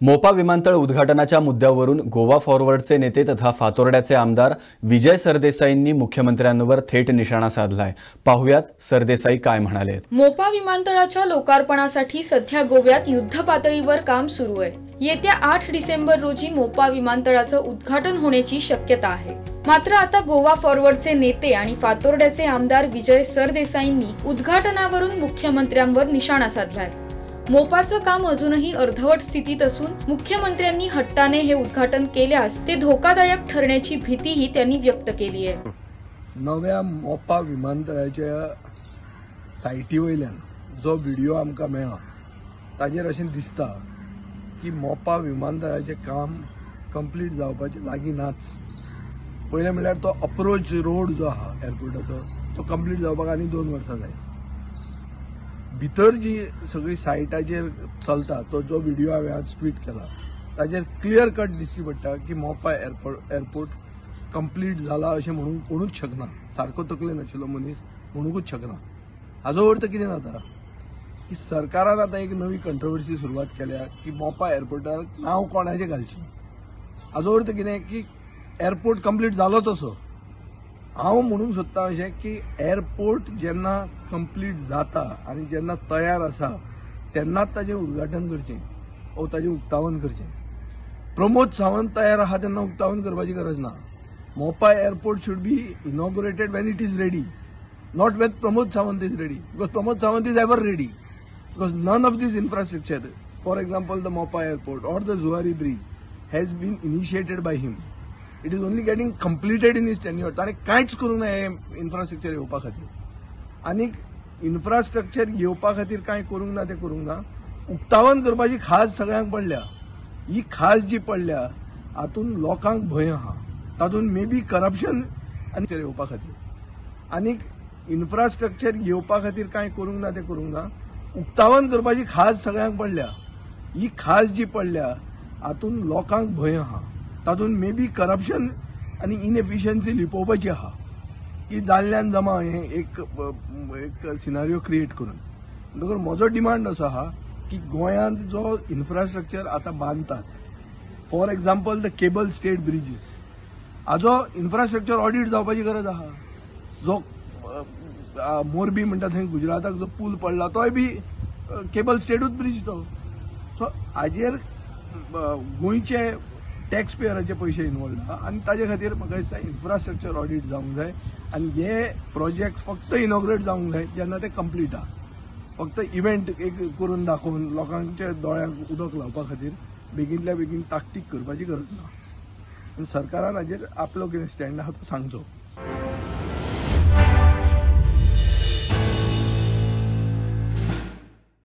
मोपा विमानतळ उद्घाटनाच्या मुद्द्यावरून गोवा फॉरवर्डचे नेते तथा फातोर्ड्याचे आमदार विजय सरदेसाईंनी मुख्यमंत्र्यांवर थेट निशाणा साधलाय। पाहुयात सरदेसाई काय म्हणाले। मोपा विमानतळाच्या लोकार्पणासाठी सध्या गोव्यात युद्धपातळीवर काम सुरू आहे। येत्या 8 डिसेंबर रोजी मोपा विमानतळाचं उद्घाटन होण्याची शक्यता आहे। मात्र आता गोवा फॉरवर्डचे नेते आणि फातोर्ड्याचे आमदार विजय सरदेसाईंनी उद्घाटनावरून मुख्यमंत्र्यांवर निशाणा साधलाय। मोपाचं काम अजूनही अर्धवट स्थितीत असून मुख्यमंत्र्यांनी हट्टाने हे उद्घाटन केल्यास ते धोकादायक ठरण्याची भीतीही त्यांनी व्यक्त केली आहे। नव्या मोपा विमानतळाच्या सायटी वयल्यान जो व्हिडिओ आमकां मेळ्ळा ताजेर अशें दिसता की मोपा विमानतळाचें काम कंप्लीट जावपाचें लागीं नाच। पयलें म्हणल्यार तो अप्रोच रोड जो आहा एअरपोर्टाचो तो कंप्लीट जावपाक आनी 2 वर्सां जाय। भितर जी सगळी सायटाचेर चलता तो जो व्हिडिओ हांवें आज ट्वीट केला ताजेर क्लियर कट दिसची पडटा की मोपा एअरपोर्ट कंप्लीट जाला अशें म्हणून कोणूच शकना। सारको तकलेन आशिल्लो मनीस म्हणूंकूच शकना। हाजो अर्थ कितें जाता की सरकारान आतां एक नवी कंट्रोवर्सी सुरवात केल्या की मोपा एअरपोर्टाक नांव कोणाचें घालचें। हाजो अर्थ कितें की एअरपोर्ट कंप्लीट जालोच असो। हांव म्हणूंक सोदतां अशें की एअरपोर्ट जेन्ना कंप्लीट जाता आनी जेन्ना तयार आसा तेन्नाच ताजें उद्घाटन करचें वा ताजें उक्तावण करचें। प्रमोद सावंत तयार आहा तेन्ना उक्तावण करपाची गरज ना। Mopa airport should be inaugurated when it is ready, not when Pramod Sawant is ready, because Pramod Sawant is ever ready, because none of this infrastructure, for example the Mopa airport or the Zuari bridge has been initiated by him. It is only getting completed in his tenure. ताणें कांयच करूंक ना हे infrastructure येवपा खातीर। आनीक infrastructure येवपा खातीर कांय करूंक ना, तें करूंक ना। उक्तावण करपाची खाज सगळ्यांक पडल्या। ही खाज जी पडल्या हातूंत लोकांक भंय आहा, तातूंत मे बी करप्शन आनी येवपा खातीर। आनीक इन्फ्रास्ट्रक्चर येवपा खातीर कांय करूंक ना, तें करूंक ना। उक्तावण करपाची खाज सगळ्यांक पडल्या। ही खाज जी पडल्या हातूंत लोकांक भंय आहा, तातूंत मे बी करप्शन आनी इनएफिशियन्सी लिपोवपाची आहा की जाल्ल्यान जमा हें एक सिनारियो क्रिएट करून। म्हणटकर म्हजो डिमांड असो आहा की गोंयांत जो इन्फ्रास्ट्रक्चर आतां बांदतात, for example the cable stayed bridges, हाजो इन्फ्रास्ट्रक्चर ऑडिट जावपाची गरज आहा। जो मोरबी म्हणटा थंय गुजराताक जो पूल पडला तोय बी केबल स्टेटूच ब्रिज तो। सो हाजेर गोंयचे टॅक्स पेयराचे पयशे इनवॉल्ड आहा आनी ताजे खातीर म्हाका दिसता इन्फ्रास्ट्रक्चर ऑडिट जावंक जाय आनी हे प्रोजेक्ट फक्त इनॉग्रेट जावंक जाय जेन्ना ते कंप्लीट आहा। फक्त इव्हेंट एक करून दाखोवन लोकांच्या दोळ्यांक उदक लावपा खातीर बेगींतल्या बेगीन ताकतीक करपाची गरज ना। सरकारान हाजेर आपलो कितें स्टँड आहा तो सांगचो।